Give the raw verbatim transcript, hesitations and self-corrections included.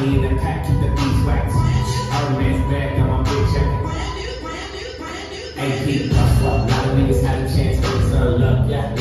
money in the pack, keep the beats wax. Iron Man's back, got my big jacket. A P plus what? A lot of niggas had a chance, but it's her luck, yeah.